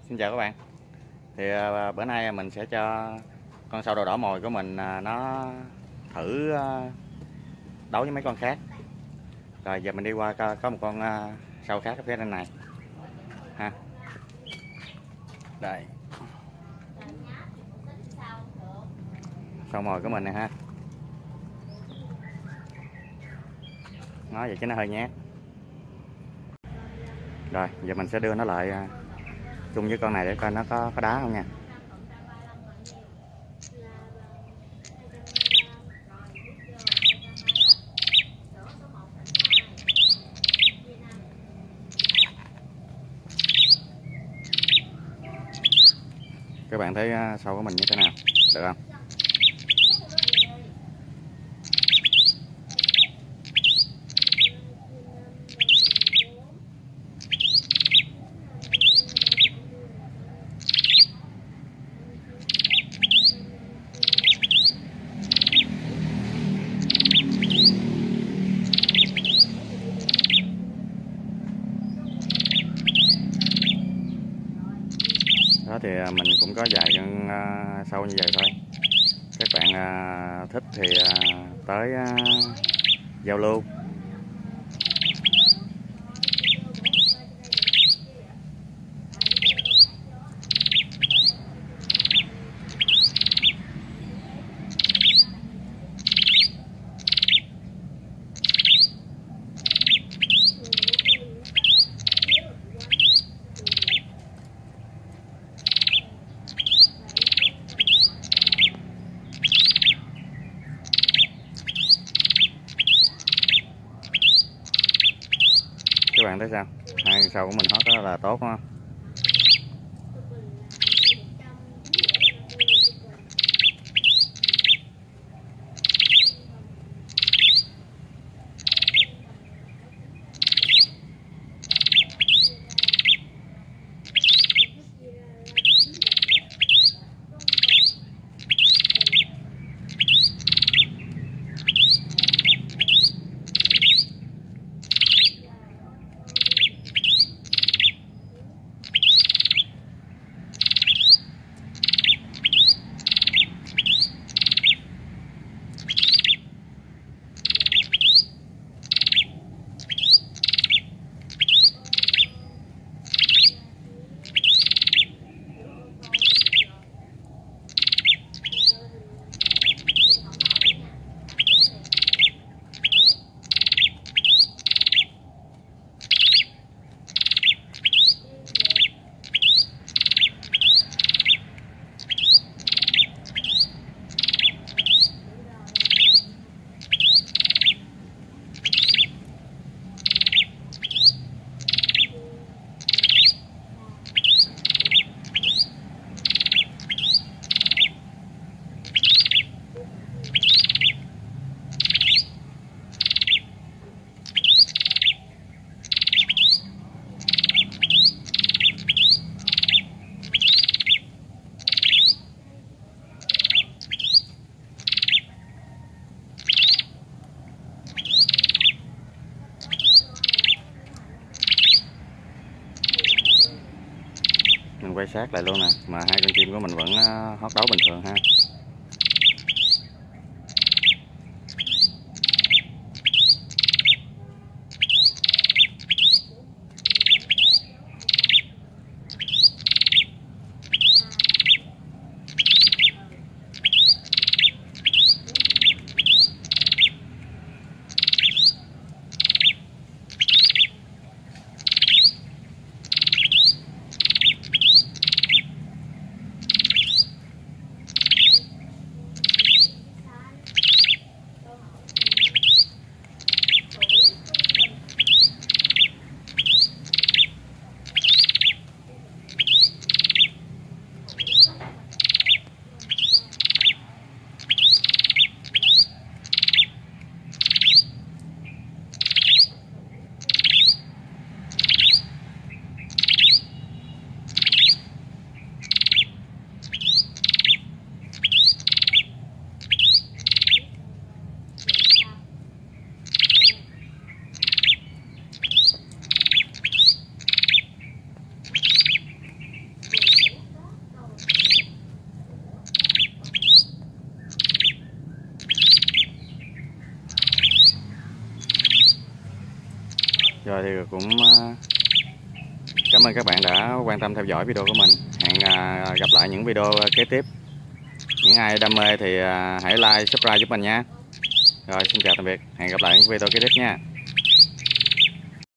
Xin chào các bạn. Thì bữa nay mình sẽ cho con sâu đầu đỏ mồi của mình nó thử đấu với mấy con khác. Rồi giờ mình đi qua có một con sâu khác ở phía bên này ha. Đây. Sâu mồi của mình này ha. Nói vậy chứ nó hơi nhát. Rồi giờ mình sẽ đưa nó lại chung với con này để coi nó có đá không nha. Các bạn thấy sâu của mình như thế nào, được không? Đó thì mình cũng có vài con sâu như vậy thôi. Các bạn thích thì tới giao lưu. Các bạn thấy sao? Hai con sâu của mình hót rất là tốt không? Mình quay sát lại luôn nè, mà hai con chim của mình vẫn hót đấu bình thường ha. Rồi thì cũng cảm ơn các bạn đã quan tâm theo dõi video của mình. Hẹn gặp lại những video kế tiếp. Những ai đam mê thì hãy like, subscribe giúp mình nha. Rồi xin chào tạm biệt. Hẹn gặp lại những video kế tiếp nha.